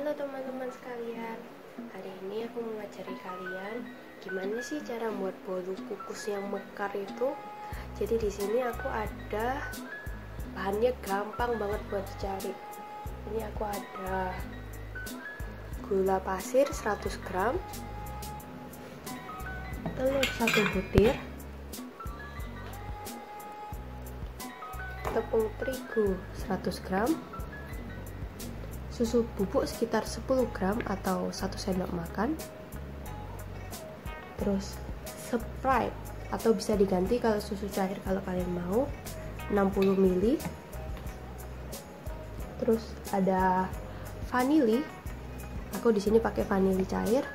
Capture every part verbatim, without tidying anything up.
Halo teman-teman sekalian, hari ini aku mau ngajari kalian gimana sih cara buat bolu kukus yang mekar itu. Jadi di sini aku ada bahannya, gampang banget buat dicari. Ini aku ada gula pasir seratus gram, telur satu butir, tepung terigu seratus gram, susu bubuk sekitar sepuluh gram atau satu sendok makan, terus Sprite atau bisa diganti kalau susu cair kalau kalian mau, enam puluh mililiter, terus ada vanili, aku di sini pakai vanili cair,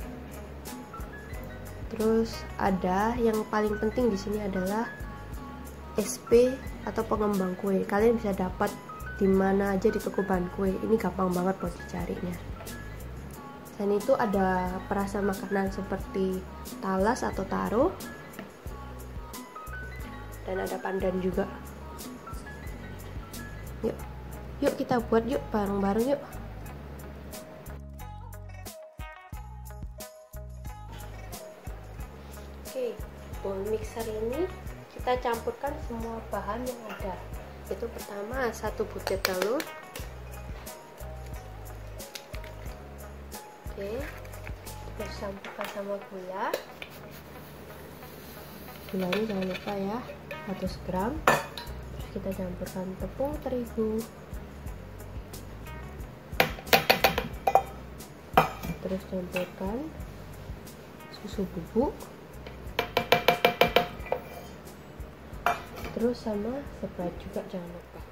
terus ada yang paling penting di sini adalah S P atau pengembang kue. Kalian bisa dapat di mana aja di toko bahan kue, ini gampang banget buat dicarinya. Dan itu ada perasa makanan seperti talas atau taro, dan ada pandan juga. Yuk, yuk kita buat yuk bareng-bareng yuk. Oke, bowl mixer ini kita campurkan semua bahan yang ada. Itu pertama satu butir telur, oke, terus campurkan sama gula. Gulanya jangan lupa ya, seratus gram. Terus kita campurkan tepung terigu, terus campurkan susu bubuk, terus sama Sprite juga jangan lupa.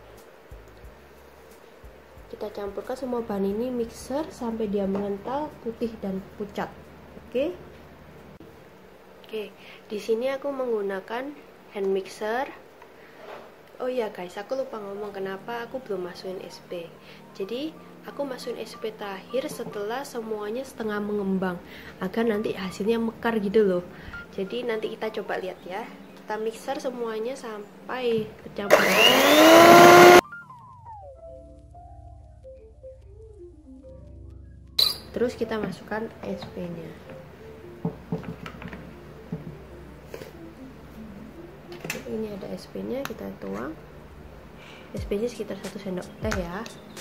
Kita campurkan semua bahan ini mixer sampai dia mengental, putih dan pucat. Oke. Oke, di sini aku menggunakan hand mixer. Oh iya guys, aku lupa ngomong kenapa aku belum masukin S P. Jadi aku masukin S P terakhir setelah semuanya setengah mengembang, agar nanti hasilnya mekar gitu loh. Jadi nanti kita coba lihat ya. Kita mixer semuanya sampai tercampur. Terus kita masukkan S P-nya. Ini ada S P-nya, kita tuang. S P-nya sekitar satu sendok teh ya.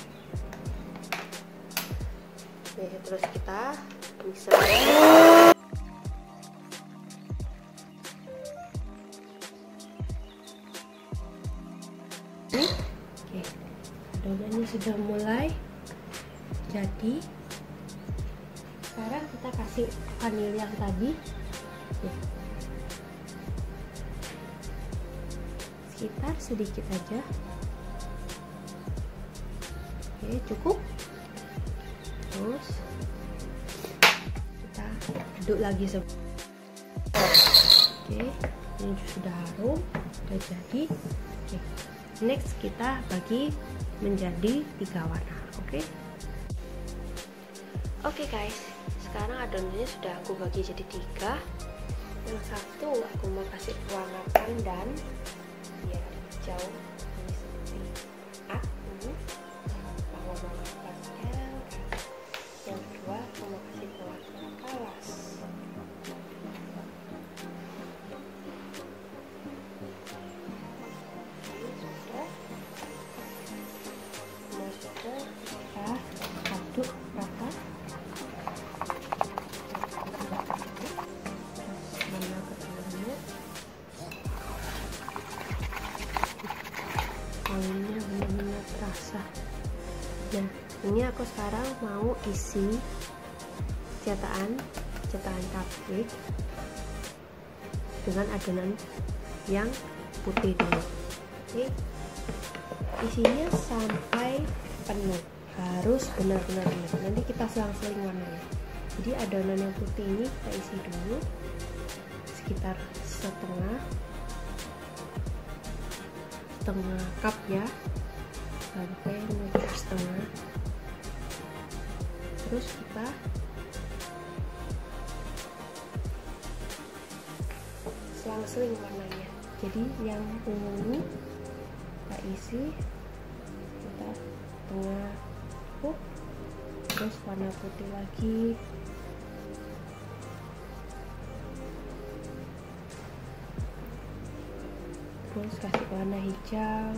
Oke, terus kita mixer. Oke, adonannya sudah mulai jadi. Sekarang kita kasih vanili yang tadi. Oke. Sekitar sedikit aja. Oke, cukup. Terus kita aduk lagi semua. Oke, ini sudah harum, sudah jadi. Oke. Next kita bagi menjadi tiga warna, oke? Okay? Oke okay guys, sekarang adonannya sudah aku bagi jadi tiga. Yang satu aku mau kasih warna pandan, biar hijau, ini seperti aku, warna pastel. Yang kedua aku mau kasih warna talas. Aduk rata. Mana keduanya? Wanginya benar-benar terasa. Nah, ini aku sekarang mau isi cetakan cetakan cupcake dengan adonan yang putih dulu. Oke, isinya sampai penuh, harus benar-benar penuh. Nanti kita selang-seling warnanya. Jadi adonan yang putih ini kita isi dulu sekitar setengah setengah cup ya, sampai meter setengah. Terus kita selang-seling warnanya. Jadi yang ungu kita isi sekitar setengah cup, terus warna putih lagi, terus kasih warna hijau,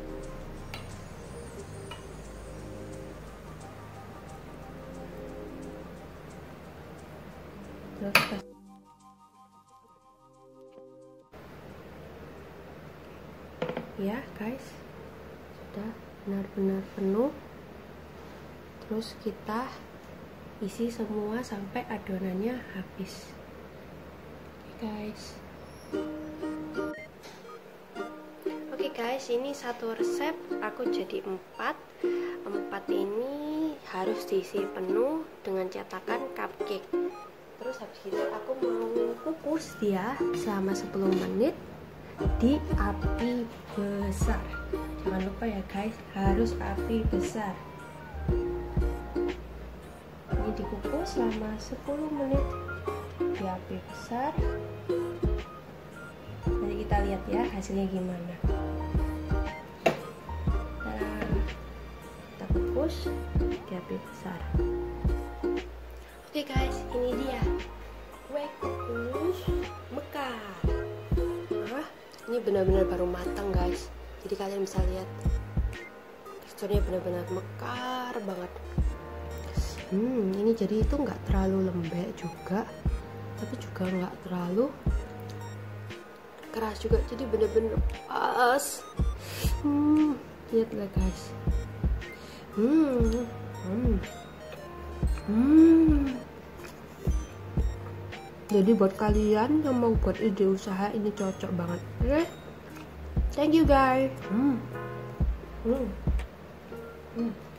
terus kasih ya guys, sudah benar-benar penuh. Terus kita isi semua sampai adonannya habis. Oke guys. Oke guys, ini satu resep aku jadi empat. Empat ini harus diisi penuh dengan cetakan cupcake. Terus habis itu aku mau kukus dia selama sepuluh menit di api besar. Jangan lupa ya guys, harus api besar. Ini dikukus selama sepuluh menit di api besar. Nanti kita lihat ya hasilnya gimana. Tada. Kita kukus di api besar. Oke guys, ini dia kue kukus mekar. Nah, ini benar-benar baru matang guys. Jadi kalian bisa lihat teksturnya benar-benar mekar banget. Hmm, ini jadi itu nggak terlalu lembek juga, tapi juga nggak terlalu keras juga. Jadi benar-benar pas. Hmm, lihatlah guys. Hmm, hmm, hmm. Jadi buat kalian yang mau buat ide usaha ini cocok banget. Oke, okay? Thank you guys. Hmm. Hmm. Hmm.